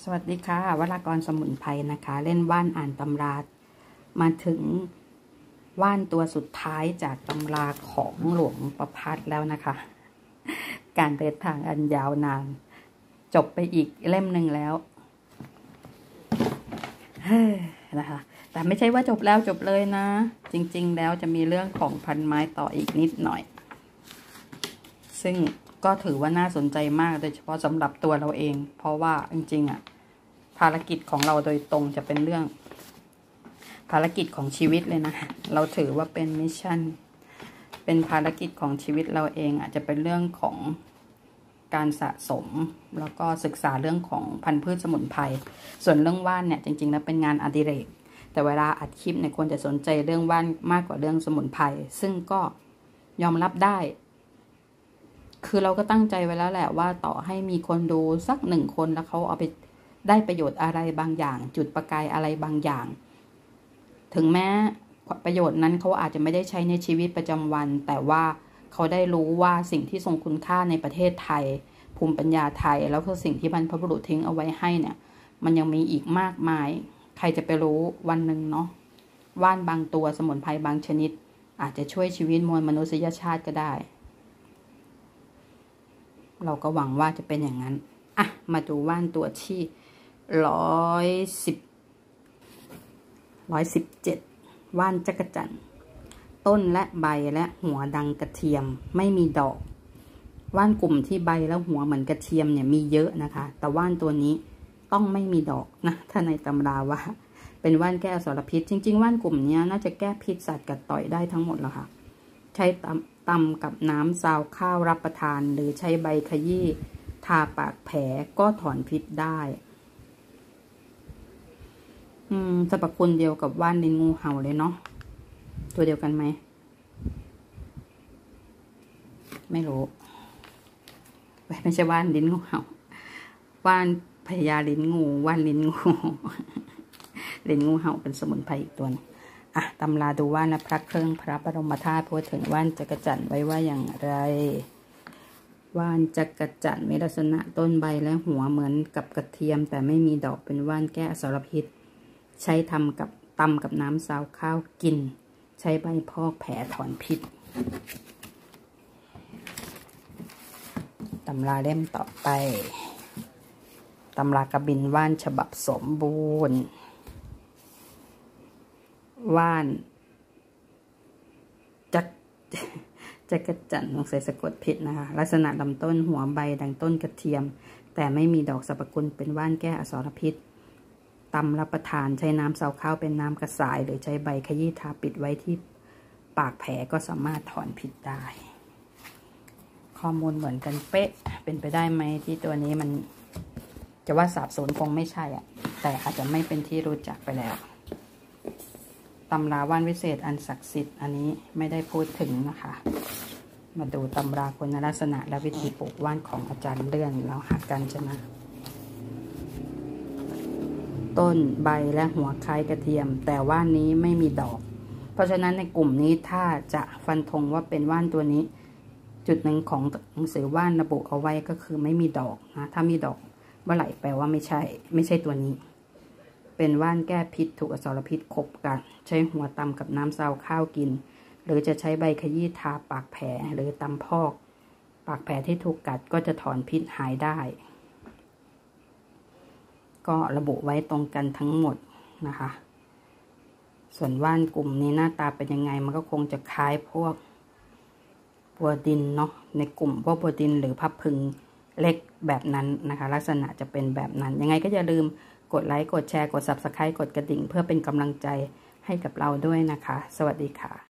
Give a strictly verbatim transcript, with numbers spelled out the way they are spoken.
สวัสดีค่ะวรากรสมุนไพรนะคะเล่นว่านอ่านตำรามาถึงว่านตัวสุดท้ายจากตำราของหลวงประภัสแล้วนะคะ การเดินทางอันยาวนานจบไปอีกเล่มหนึ่งแล้วนะคะแต่ไม่ใช่ว่าจบแล้วจบเลยนะจริงๆแล้วจะมีเรื่องของพันไม้ต่ออีกนิดหน่อยซึ่งก็ถือว่าน่าสนใจมากโดยเฉพาะสำหรับตัวเราเองเพราะว่าจริงๆอ่ะภารกิจของเราโดยตรงจะเป็นเรื่องภารกิจของชีวิตเลยนะเราถือว่าเป็นมิชชั่นเป็นภารกิจของชีวิตเราเองอาจจะเป็นเรื่องของการสะสมแล้วก็ศึกษาเรื่องของพันธุ์พืชสมุนไพรส่วนเรื่องว่านเนี่ยจริงๆแล้วเป็นงานอดิเรกแต่เวลาอัดคลิปเนี่ยควรจะสนใจเรื่องว่านมากกว่าเรื่องสมุนไพรซึ่งก็ยอมรับได้คือเราก็ตั้งใจไว้แล้วแหละว่าต่อให้มีคนดูสักหนึ่งคนแล้วเขาเอาไปได้ประโยชน์อะไรบางอย่างจุดประกายอะไรบางอย่างถึงแม้ประโยชน์นั้นเขาอาจจะไม่ได้ใช้ในชีวิตประจำวันแต่ว่าเขาได้รู้ว่าสิ่งที่ทรงคุณค่าในประเทศไทยภูมิปัญญาไทยแล้วก็สิ่งที่บรรพบุรุษทิ้งเอาไว้ให้เนี่ยมันยังมีอีกมากมายใครจะไปรู้วันหนึ่งเนาะว่านบางตัวสมุนไพรบางชนิดอาจจะช่วยชีวิตมวลมนุษยชาติก็ได้เราก็หวังว่าจะเป็นอย่างนั้นอ่ะมาดูว่านตัวที่ร้อยสิบร้อยสิบเจ็ดว่านจักจั่นต้นและใบและหัวดังกระเทียมไม่มีดอกว่านกลุ่มที่ใบและหัวเหมือนกระเทียมเนี่ยมีเยอะนะคะแต่ว่านตัวนี้ต้องไม่มีดอกนะถ้าในตำราว่าเป็นว่านแก้อสรพิษจริงๆว่านกลุ่มนี้น่าจะแก้พิษสัตว์กัดต่อยได้ทั้งหมดแล้วค่ะใช้ตำตำกับน้ำซาวข้าวรับประทานหรือใช้ใบขยี้ทาปากแผลก็ถอนพิษได้อืมสรรพคุณเดียวกับว่านลิ้นงูเห่าเลยเนาะตัวเดียวกันไหมไม่รู้ไม่ใช่ว่านลิ้นงูเห่าว่านพญาลิ้นงูว่านลิ้นงูลิ้นงูเห่าเป็นสมุนไพรอีกตัวนึงอ่ะตำราดูว่านและพระเครื่องพระบรมธาตุพูดถึงว่านจักจั่นไว้ว่าอย่างไรว่านจักจั่นมีลักษณะต้นใบและหัวเหมือนกับกระเทียมแต่ไม่มีดอกเป็นว่านแก้อสรพิษใช้ทำกับตำกับน้ำซาวข้าวกินใช้ใบพอกแผลถอนพิษตำราเล่มต่อไปตำรากระบินว่านฉบับสมบูรณ์ว่านจักจักจั่นสงสัยสะกดผิดนะคะลักษณะลำต้นหัวใบดังต้นกระเทียมแต่ไม่มีดอกสรรพคุณเป็นว่านแก้อสรพิษตำรับประทานใช้น้ำซาวข้าวเป็นน้ำกระสายหรือใช้ใบขยี้ทาปิดไว้ที่ปากแผลก็สามารถถอนพิษได้ข้อมูลเหมือนกันเป๊ะเป็นไปได้ไหมที่ตัวนี้มันจะว่าสาบสูญคงไม่ใช่อ่ะแต่อาจจะไม่เป็นที่รู้จักไปแล้วตำราว่านวิเศษอันศักดิ์สิทธิ์อันนี้ไม่ได้พูดถึงนะคะมาดูตำราคุณลักษณะและวิธีปลูกว่านของอาจารย์เลื่อนแล้วหากันชนะต้นใบและหัวคล้ายกระเทียมแต่ว่านนี้ไม่มีดอกเพราะฉะนั้นในกลุ่มนี้ถ้าจะฟันธงว่าเป็นว่านตัวนี้จุดหนึ่งของหนังสือว่านระบุเอาไว้ก็คือไม่มีดอกนะถ้ามีดอกเมื่อไหร่แปลว่าไม่ใช่ไม่ใช่ตัวนี้เป็นว่านแก้พิษถูกอสรพิษขบกัดใช้หัวตำกับน้ำซาวข้าวกินหรือจะใช้ใบขยี้ทาปากแผลหรือตำพอกปากแผลที่ถูกกัดก็จะถอนพิษหายได้ก็ระบุไว้ตรงกันทั้งหมดนะคะส่วนว่านกลุ่มนี้หน้าตาเป็นยังไงมันก็คงจะคล้ายพวกบัวดินเนาะในกลุ่มพวกบัวดินหรือพับพึงเล็กแบบนั้นนะคะลักษณะจะเป็นแบบนั้นยังไงก็อย่าลืมกดไลค์กดแชร์กด ซับสไครบ์ กดกระดิ่งเพื่อเป็นกำลังใจให้กับเราด้วยนะคะสวัสดีค่ะ